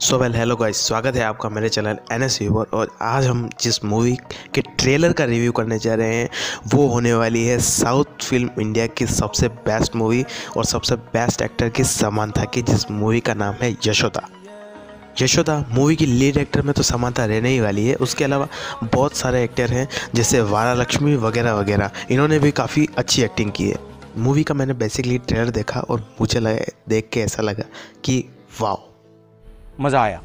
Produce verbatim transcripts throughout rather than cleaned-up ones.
So well hello guys, स्वागत है आपका मेरे चैनल एन एस व्यूवर। और आज हम जिस मूवी के ट्रेलर का रिव्यू करने जा रहे हैं वो होने वाली है साउथ फिल्म इंडिया की सबसे बेस्ट मूवी और सबसे बेस्ट एक्टर की समांथा की, जिस मूवी का नाम है यशोदा। यशोदा मूवी की लीड एक्टर में तो समांथा रहने ही वाली है। उसके अलावा बहुत सारे एक्टर हैं जैसे वारा लक्ष्मी वगैरह वगैरह, इन्होंने भी काफ़ी अच्छी एक्टिंग की है। मूवी का मैंने बेसिकली ट्रेलर देखा और मुझे लगा, देख के ऐसा लगा कि वाह, मज़ा आया।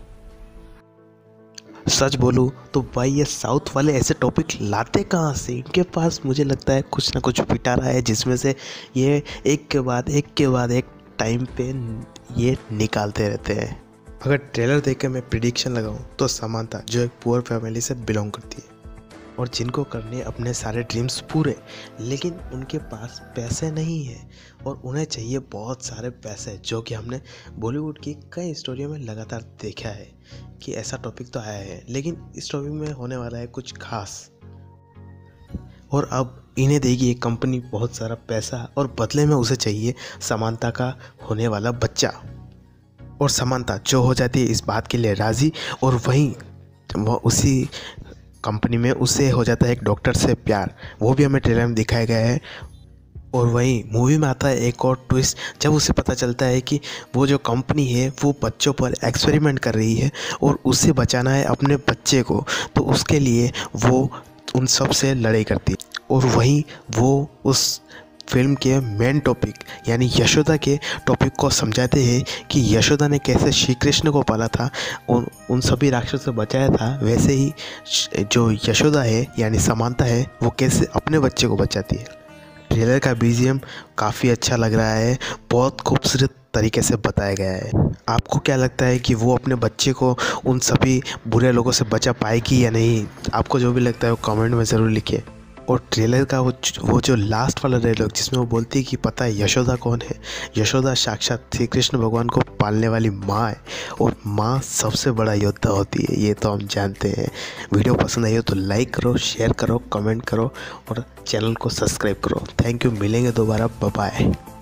सच बोलूँ तो भाई ये साउथ वाले ऐसे टॉपिक लाते कहाँ से? इनके पास मुझे लगता है कुछ ना कुछ पिटारा है जिसमें से ये एक के बाद एक के बाद एक टाइम पे ये निकालते रहते हैं। अगर ट्रेलर देख के मैं प्रिडिक्शन लगाऊं तो समांथा, जो एक पुअर फैमिली से बिलोंग करती है और जिनको करने अपने सारे ड्रीम्स पूरे, लेकिन उनके पास पैसे नहीं है और उन्हें चाहिए बहुत सारे पैसे, जो कि हमने बॉलीवुड की कई स्टोरियों में लगातार देखा है कि ऐसा टॉपिक तो आया है। लेकिन इस टॉपिक में होने वाला है कुछ खास, और अब इन्हें देगी एक कंपनी बहुत सारा पैसा और बदले में उसे चाहिए समांथा का होने वाला बच्चा। और समांथा जो हो जाती है इस बात के लिए राज़ी, और वहीं वह उसी कंपनी में उसे हो जाता है एक डॉक्टर से प्यार, वो भी हमें ट्रेलर में दिखाया गया है। और वहीं मूवी में आता है एक और ट्विस्ट, जब उसे पता चलता है कि वो जो कंपनी है वो बच्चों पर एक्सपेरिमेंट कर रही है और उसे बचाना है अपने बच्चे को, तो उसके लिए वो उन सब से लड़ाई करती है। और वहीं वो उस फिल्म के मेन टॉपिक यानी यशोदा के टॉपिक को समझाते हैं कि यशोदा ने कैसे श्री कृष्ण को पाला था और उन सभी राक्षसों से बचाया था, वैसे ही जो यशोदा है यानी समांथा है वो कैसे अपने बच्चे को बचाती है। ट्रेलर का बीजीएम काफ़ी अच्छा लग रहा है, बहुत खूबसूरत तरीके से बताया गया है। आपको क्या लगता है कि वो अपने बच्चे को उन सभी बुरे लोगों से बचा पाएगी या नहीं? आपको जो भी लगता है वो कमेंट में ज़रूर लिखिए। और ट्रेलर का वो वो जो लास्ट वाला डायलॉग जिसमें वो बोलती है कि पता है यशोदा कौन है? यशोदा साक्षात श्री कृष्ण भगवान को पालने वाली माँ है, और माँ सबसे बड़ा योद्धा होती है, ये तो हम जानते हैं। वीडियो पसंद आई हो तो लाइक करो, शेयर करो, कमेंट करो और चैनल को सब्सक्राइब करो। थैंक यू, मिलेंगे दोबारा, बाय बाय।